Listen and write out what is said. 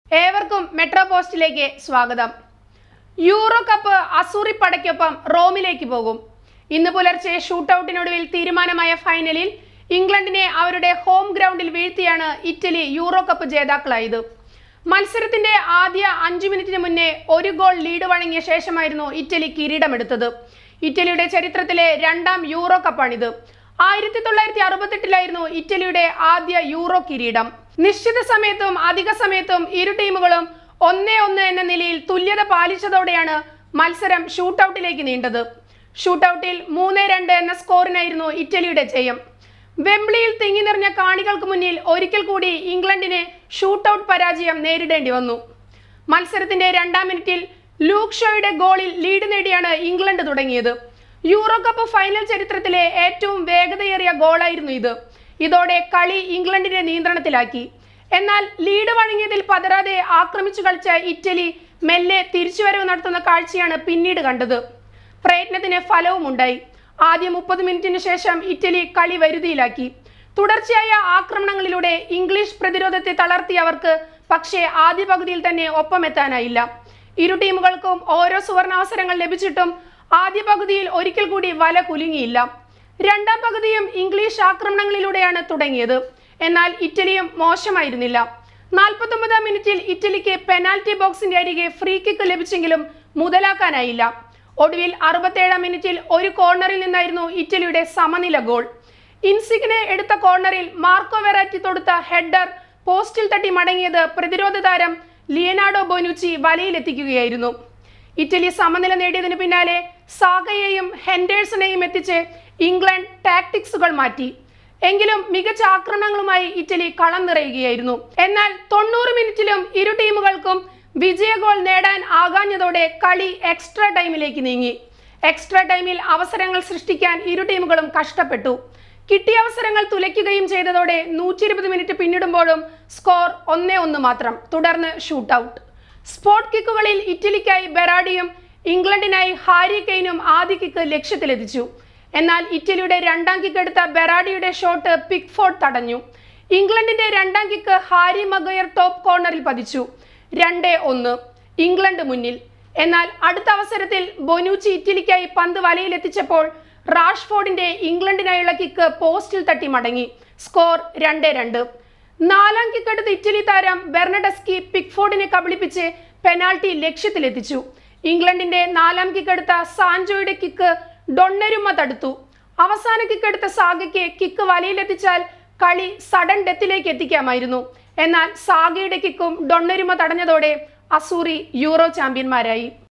ഏവർക്കും മെട്രോ പോസ്റ്റിലേക്ക് സ്വാഗതം. യൂറോ കപ്പ് അസൂറി പടയ്ക്കൊപ്പം റോമിലേക്ക് പോകും. ഇന്ന് പുലർച്ചെ ഷൂട്ടൌട്ടിനൊടുവിൽ തീരുമാനമായ ഫൈനലിൽ ഇംഗ്ലണ്ടിനെ അവരുടെ ഹോം ഗ്രൗണ്ടിൽ വീഴ്ത്തിയാണ് ഇറ്റലി യൂറോ കപ്പ് ജേതാക്കളായത്. മത്സരത്തിന്റെ ആദ്യ 5 മിനിറ്റിന് മുന്നേ ഒരു ഗോൾ ലീഡ് വഴങ്ങിയ ശേഷമായിരുന്നു ഇറ്റലി കിരീടമെടുത്തത്. ഇറ്റലിയുടെ ചരിത്രത്തിലെ 2ാം യൂറോ കപ്പാണിത്. 1968 ഇറ്റലിയുടെ ആദ്യ യൂറോ കിരീടം. നിശ്ചിത സമയത്തും അധിക സമയത്തും ഇരു ടീമുകളും 1-1 എന്ന നിലയിൽ തുല്യത പാലിച്ചതോടെയാണ് മത്സരം ഷൂട്ടൌട്ടിലേക്ക് നീണ്ടത്. ഷൂട്ടൌട്ടിൽ 3-2 എന്ന സ്കോറിനായിരുന്നു ഇറ്റലിയുടെ ജയം. വെംബ്ലിയിൽ തിങ്ങി നിറഞ്ഞ കാണികൾക്ക് മുന്നിൽ ഒരിക്കൽ കൂടി ഇംഗ്ലണ്ടിന് ഷൂട്ടൌട്ട് പരാജയം നേരിടേണ്ടി വന്നു. മത്സരത്തിന്റെ 2ാം മിനിറ്റിൽ ലൂക്ക് ഷോയുടെ ഗോളിൽ ലീഡ് നേടിയാണ് ഇംഗ്ലണ്ട് തുടങ്ങിയത്. യൂറോ കപ്പ് ഫൈനൽ ചരിത്രത്തിലെ ഏറ്റവും വേഗതയേറിയ ഗോളായിരുന്നു ഇത്. ഇതോടെ കളി ഇംഗ്ലണ്ടിനെ നിയന്ത്രണത്തിലാക്കി. എന്നാൽ ലീഡ് വഴങ്ങിയതിൽ പതറാതെ ആക്രമിച്ചു കളിച്ച ഇറ്റലി മെല്ലെ തിരിച്ചുവരവ് നടത്തുന്ന കാഴ്ചയാണ് പിന്നീട് കണ്ടത്. പ്രയത്നത്തിന് ഫലവുമുണ്ടായി. ആദ്യ 30 മിനിറ്റിന് ശേഷം ഇറ്റലി കളി വരുതിയിലാക്കി. തുടർച്ചയായ ആക്രമണങ്ങളിലൂടെ ഇംഗ്ലീഷ് പ്രതിരോധത്തെ തളർത്തിയവർക്ക് പക്ഷേ ആദ്യ പകുതിയിൽ തന്നെ ഒപ്പമെത്താനായില്ല. ഇരു ടീമുകൾക്കും ഓരോ സുവർണാവസരങ്ങൾ ലഭിച്ചിട്ടും ആദ്യ പകുതിയിൽ ഒരിക്കൽ കൂടി വല കുലുങ്ങിയില്ല. 2ാം പകുതിയും ഇംഗ്ലീഷ് ആക്രമണങ്ങളിലൂടെയാണ് തുടങ്ങിയത്. എന്നാൽ ഇറ്റലിയും മോശമായിരുന്നില്ല. 49ാം മിനിറ്റിൽ ഇറ്റലിക്ക് പെനാൽറ്റി ബോക്സിന്റെ അരികെ ഫ്രീ കിക്ക് ലഭിച്ചെങ്കിലും മുതലാക്കാനായില്ല. ഒടുവിൽ 67ാം മിനിറ്റിൽ ഒരു കോർണറിൽ നിന്നായിരുന്നു ഇറ്റലിയുടെ സമനില ഗോൾ. ഇൻസിഗ്നെ എടുത്ത കോർണറിൽ മാർക്കോ വെറാറ്റി തൊടുത്ത ഹെഡർ പോസ്റ്റിൽ തട്ടി മടങ്ങിയത് പ്രതിരോധ താരം ലിയനാർഡോ ബൊനുച്ചി വലയിലെത്തിക്കുകയായിരുന്നു. ഇറ്റലി സമനില നേടിയതിന് പിന്നാലെ സാഗയെയും ഹെൻഡേഴ്സണെയും എത്തിച്ച് ഇംഗ്ലണ്ട് ടാക്ടിക്സുകൾ മാറ്റി. എങ്കിലും മികച്ച ആക്രമണങ്ങളുമായി ഇറ്റലി കളം നിറയുകയായിരുന്നു. എന്നാൽ 90 മിനിറ്റിലും ഇരു ടീമുകൾക്കും വിജയ ഗോൾ നേടാൻ ആകാഞ്ഞതോടെ കളി എക്സ്ട്രാ ടൈമിലേക്ക് നീങ്ങി. എക്സ്ട്രാ ടൈമിൽ അവസരങ്ങൾ സൃഷ്ടിക്കാൻ ഇരു ടീമുകളും കഷ്ടപ്പെട്ടു. കിട്ടിയ അവസരങ്ങൾ തുലയ്ക്കുകയും ചെയ്തതോടെ 120 മിനിറ്റ് പിന്നിടുമ്പോഴും സ്കോർ 1-1 മാത്രം. തുടർന്ന് ഷൂട്ടൌട്ട്. സ്പോട്ട് കിക്കുകളിൽ ഇറ്റലിക്കായി ബെറാഡിയും ഇംഗ്ലണ്ടിനായി ഹാരി കെയ്നും ആദ്യ കിക്ക് ലക്ഷ്യത്തിലെത്തിച്ചു. എന്നാൽ ഇറ്റലിയുടെ 2ാം കിക്ക് എടുത്ത ബെറാഡിയുടെ ഷോട്ട് പിക്ഫോർഡ് തടഞ്ഞു. ഇംഗ്ലണ്ടിന്റെ 2ാം കിക്ക് ഹാരി മഗയർ ടോപ്പ് കോർണറിൽ പതിച്ചു. 2-1 ഇംഗ്ലണ്ട് മുന്നിൽ. എന്നാൽ അടുത്ത അവസരത്തിൽ ബൊനുച്ചി ഇറ്റലിക്കായി പന്ത് വലയിലെത്തിച്ചപ്പോൾ റാഷ്ഫോർഡിന്റെ ഇംഗ്ലണ്ടിനായുള്ള കിക്ക് പോസ്റ്റിൽ തട്ടി മടങ്ങി. സ്കോർ 2-2. 4ാം കിക്ക് എടുത്ത ഇറ്റലി താരം ബെർണഡസ്കി പിക്ഫോർഡിനെ കബളിപ്പിച്ച് പെനാൽറ്റി ലക്ഷ്യത്തിലെത്തിച്ചു. ഇംഗ്ലണ്ടിന്റെ 4ാം കിക്ക് എടുത്ത സാൻജോയുടെ കിക്ക് ഡൊണ്ണരുമ തടുത്തു. അവസാന കിക്ക് എടുത്ത സാഗയ്ക്ക് കിക്ക് വലയിലെത്തിച്ചാൽ കളി സഡൻ ഡെത്തിലേക്ക് എത്തിക്കാമായിരുന്നു. എന്നാൽ സാഗയുടെ കിക്കും ഡൊണ്ണരുമ തടഞ്ഞതോടെ അസൂറി യൂറോ ചാമ്പ്യന്മാരായി.